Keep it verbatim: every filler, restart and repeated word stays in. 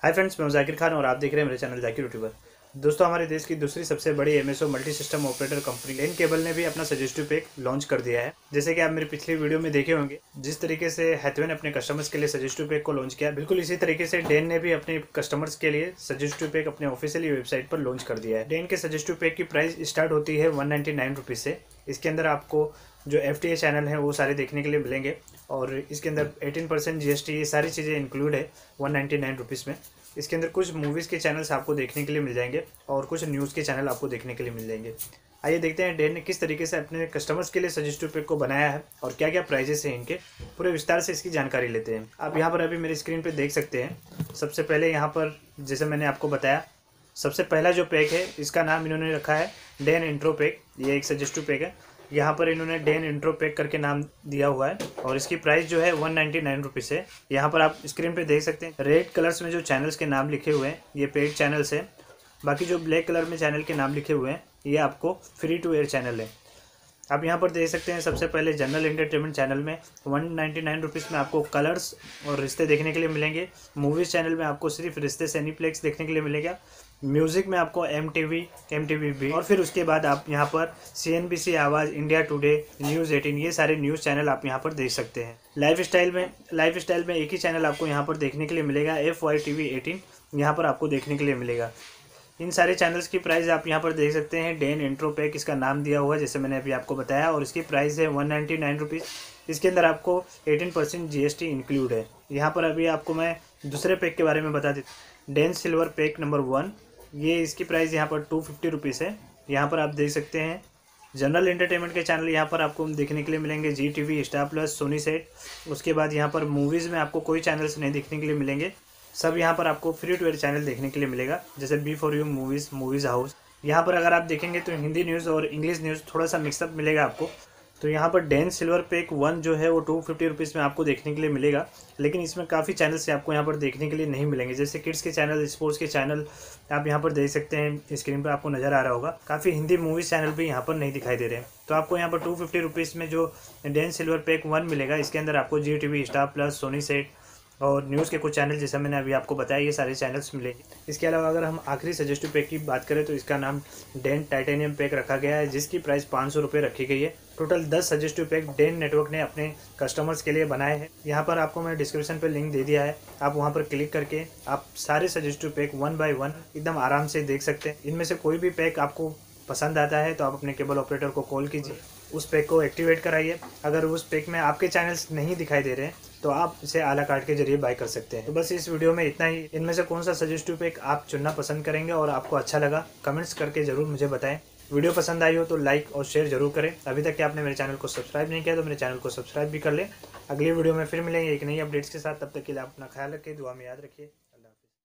Hi friends, मैं जाकिर खान और आप देख रहे हैं मेरे चैनल जाकिर यूट्यूबर। दोस्तों, हमारे देश की दूसरी सबसे बड़ी MSO multi system operator company Den cable ने भी अपना सजेस्टिव पैक लॉन्च कर दिया है। जैसे कि आप मेरी पिछली वीडियो में देखे होंगे, जिस तरीके से हैथवे ने अपने कस्टमर्स के लिए सजेस्टिव पैक को लॉन्च किया, बिल्कुल इसी तरीके से डेन ने भी अपने कस्टमर्स के लिए सजेस्टिव पैक अपने ऑफिशियल वेबसाइट पर लॉन्च कर दिया है। डेन के सजेस्टिव पैक की प्राइस स्टार्ट होती है वन नाइन्टी नाइन रुपीज़ से। इसके अंदर आपको जो एफ टी ए चैनल है वो सारे देखने के लिए मिलेंगे और इसके अंदर eighteen percent G S T ये सारी चीज़ें इंक्लूड है वन नाइन्टी नाइन रुपीज़ में। इसके अंदर कुछ मूवीज़ के चैनल्स आपको देखने के लिए मिल जाएंगे और कुछ न्यूज़ के चैनल आपको देखने के लिए मिल जाएंगे। आइए देखते हैं डेन ने किस तरीके से अपने कस्टमर्स के लिए सजेस्टिव पैक को बनाया है और क्या क्या प्राइजेस हैं इनके, पूरे विस्तार से इसकी जानकारी लेते हैं। आप यहाँ पर अभी मेरी स्क्रीन पर देख सकते हैं। सबसे पहले यहाँ पर जैसे मैंने आपको बताया, सबसे पहला जो पैक है इसका नाम इन्होंने रखा है डेन इंट्रो पैक। ये एक सजेस्टिव पैक है। यहाँ पर इन्होंने डेन इंट्रो पैक करके नाम दिया हुआ है और इसकी प्राइस जो है वन नाइन्टी नाइन रुपीज़ है। यहाँ पर आप स्क्रीन पे देख सकते हैं रेड कलर्स में जो चैनल्स के नाम लिखे हुए हैं ये पेड चैनल्स है। बाकी जो ब्लैक कलर में चैनल के नाम लिखे हुए हैं ये आपको फ्री टू एयर चैनल है। आप यहाँ पर देख सकते हैं सबसे पहले जनरल एंटरटेनमेंट चैनल में वन नाइन्टी नाइन रुपीज़ में आपको कलर्स और रिश्ते देखने के लिए मिलेंगे। मूवीज़ चैनल में आपको सिर्फ रिश्ते सैनीप्लेक्स देखने के लिए मिलेगा। म्यूज़िक में आपको M T V M T V भी, और फिर उसके बाद आप यहाँ पर सी एन बी सी आवाज़, इंडिया टुडे, न्यूज़ एटीन, ये सारे न्यूज़ चैनल आप यहाँ पर देख सकते हैं। लाइफ स्टाइल में लाइफ स्टाइल में एक ही चैनल आपको यहाँ पर देखने के लिए मिलेगा, F Y T V eighteen यहाँ पर आपको देखने के लिए मिलेगा। इन सारे चैनल्स की प्राइस आप यहाँ पर देख सकते हैं। डेन इंट्रो पैक इसका नाम दिया हुआ है जैसे मैंने अभी आपको बताया और इसकी प्राइस है वन नाइन्टी नाइन रुपीज़। इसके अंदर आपको eighteen percent G S T include है। यहाँ पर अभी आपको मैं दूसरे पैक के बारे में बता देता। Den silver pack number one, ये इसकी प्राइस यहाँ पर टू फिफ्टी रुपीज़ है। यहाँ पर आप देख सकते हैं जनरल एंटरटेनमेंट के चैनल यहाँ पर आपको देखने के लिए मिलेंगे, Zee T V, Star Plus, Sony Set. उसके बाद यहाँ पर मूवीज़ में आपको कोई चैनल्स नहीं देखने के लिए मिलेंगे, सब यहाँ पर आपको फ्री टू एयर चैनल देखने के लिए मिलेगा, जैसे B for U movies, movies house. यहाँ पर अगर आप देखेंगे तो हिंदी न्यूज़ और इंग्लिश न्यूज़ थोड़ा सा मिक्सअप मिलेगा आपको। तो यहाँ पर डेन सिल्वर पैक वन जो है वो टू फिफ्टी रुपीज़ में आपको देखने के लिए मिलेगा, लेकिन इसमें काफ़ी चैनल्स आपको यहाँ पर देखने के लिए नहीं मिलेंगे, जैसे किड्स के चैनल, स्पोर्ट्स के चैनल आप यहाँ पर देख सकते हैं। स्क्रीन पर आपको नज़र आ रहा होगा काफ़ी हिंदी मूवीज़ चैनल भी यहाँ पर नहीं दिखाई दे रहे हैं। तो आपको यहाँ पर टू फिफ्टी रुपीज़ में जो डेन सिल्वर पैक वन मिलेगा, इसके अंदर आपको Zee T V, Star Plus, Sony Set और न्यूज़ के कुछ चैनल जैसा मैंने अभी आपको बताया ये सारे चैनल्स मिलेंगे। इसके अलावा अगर हम आखिरी सजेस्टिव पैक की बात करें तो इसका नाम डेन टाइटेनियम पैक रखा गया है, जिसकी प्राइस पाँच सौ रुपये रखी गई है। टोटल दस सजेस्टिव पैक डेन नेटवर्क ने अपने कस्टमर्स के लिए बनाए हैं। यहाँ पर आपको मैं डिस्क्रिप्शन पर लिंक दे दिया है, आप वहाँ पर क्लिक करके आप सारे suggestive pack one by one एकदम आराम से देख सकते हैं। इनमें से कोई भी पैक आपको पसंद आता है तो आप अपने केबल ऑपरेटर को कॉल कीजिए, उस पैक को एक्टिवेट कराइए। अगर उस पैक में आपके चैनल्स नहीं दिखाई दे रहे हैं तो आप इसे आला कार्ड के जरिए बाय कर सकते हैं। तो बस इस वीडियो में इतना ही। इनमें से कौन सा सजेस्टिव पैक आप चुनना पसंद करेंगे और आपको अच्छा लगा, कमेंट्स करके ज़रूर मुझे बताएं। वीडियो पसंद आई हो तो लाइक और शेयर जरूर करें। अभी तक कि आपने मेरे चैनल को सब्सक्राइब नहीं किया तो मेरे चैनल को सब्सक्राइब भी कर लें। अगली वीडियो में फिर मिलेंगे एक नई अपडेट्स के साथ। तब तक के लिए आप अपना ख्याल रखिए, दुआ में याद रखिए।